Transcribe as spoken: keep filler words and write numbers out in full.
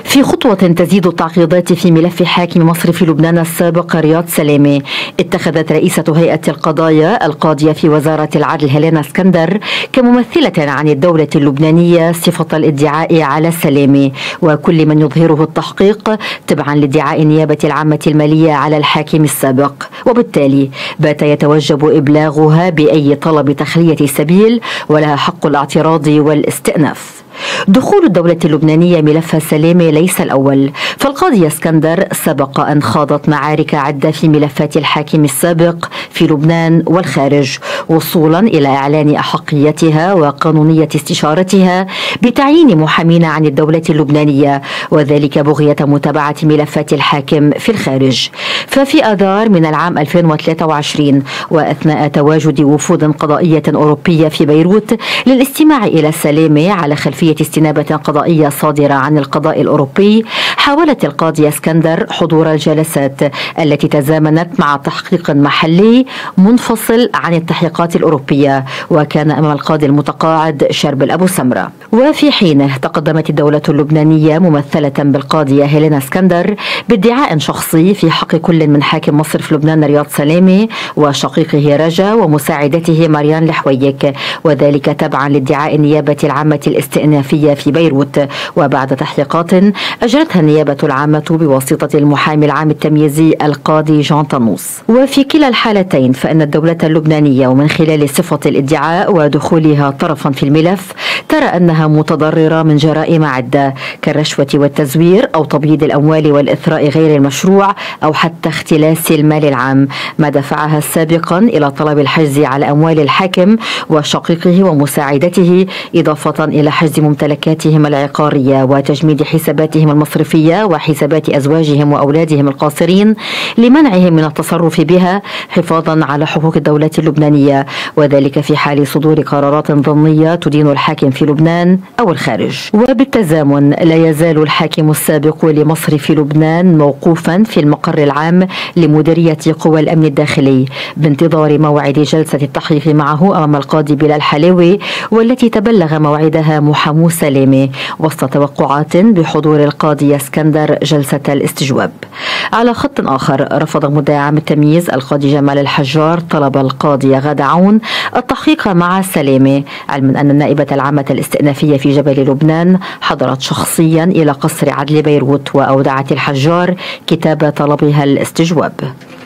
في خطوة تزيد التعقيدات في ملف حاكم مصرف لبنان السابق رياض سلامة، اتخذت رئيسة هيئة القضايا القاضية في وزارة العدل هيلينا اسكندر كممثلة عن الدولة اللبنانية صفة الادعاء على سلامة وكل من يظهره التحقيق تبعا لادعاء النيابة العامة المالية على الحاكم السابق، وبالتالي بات يتوجب إبلاغها بأي طلب تخلية سبيل ولها حق الاعتراض والاستئناف. دخول الدولة اللبنانية ملف سلامة ليس الأول، فالقاضية اسكندر سبق أن خاضت معارك عدة في ملفات الحاكم السابق في لبنان والخارج، وصولا إلى إعلان أحقيتها وقانونية استشارتها بتعيين محامين عن الدولة اللبنانية، وذلك بغية متابعة ملفات الحاكم في الخارج. ففي آذار من العام ألفين وثلاثة وعشرين وأثناء تواجد وفود قضائية أوروبية في بيروت للاستماع إلى سلامة على خلفية استنابة قضائية صادرة عن القضاء الأوروبي، حاولت القاضية اسكندر حضور الجلسات التي تزامنت مع تحقيق محلي منفصل عن التحقيقات الأوروبية، وكان أمام القاضي المتقاعد شربل أبو سمرة. وفي حينه تقدمت الدولة اللبنانية ممثلة بالقاضية هيلينا اسكندر بادعاء شخصي في حق كل من حاكم مصرف لبنان رياض سلامة وشقيقه رجا ومساعدته مريان الحويك، وذلك تبعا لادعاء النيابة العامة الاستئنافية في بيروت، وبعد تحقيقات أجرتها النيابة العامة بواسطة المحامي العام التمييزي القاضي جان طنوس. وفي كلا الحالتين فإن الدولة اللبنانية ومن خلال صفة الادعاء ودخولها طرفا في الملف ترى أنها متضررة من جرائم عدة كالرشوة والتزوير أو تبييض الأموال والإثراء غير المشروع أو حتى اختلاس المال العام، ما دفعها سابقا إلى طلب الحجز على أموال الحاكم وشقيقه ومساعدته، إضافة إلى حجز ممتلكاتهم العقارية وتجميد حساباتهم المصرفية وحسابات أزواجهم وأولادهم القاصرين لمنعهم من التصرف بها حفاظا على حقوق الدولة اللبنانية، وذلك في حال صدور قرارات ضمنية تدين الحاكم في لبنان أو الخارج. وبالتزامن لا يزال الحاكم السابق لمصرف لبنان موقوفا في المقر العام لمديرية قوى الأمن الداخلي بانتظار موعد جلسة التحقيق معه أمام القاضي بلال حلاوي، والتي تبلغ موعدها محامو سلامة وسط توقعات بحضور القاضي اسكندر جلسة الاستجواب. على خط آخر رفض مدعي عام التمييز القاضي جمال الحجار طلب القاضية غادة عون التحقيق مع سلامة، علما أن النائبة العامة الاستئنافية في جبل لبنان حضرت شخصيا إلى قصر عدل بيروت وأودعت الحجار كتاب طلبها الاستجواب.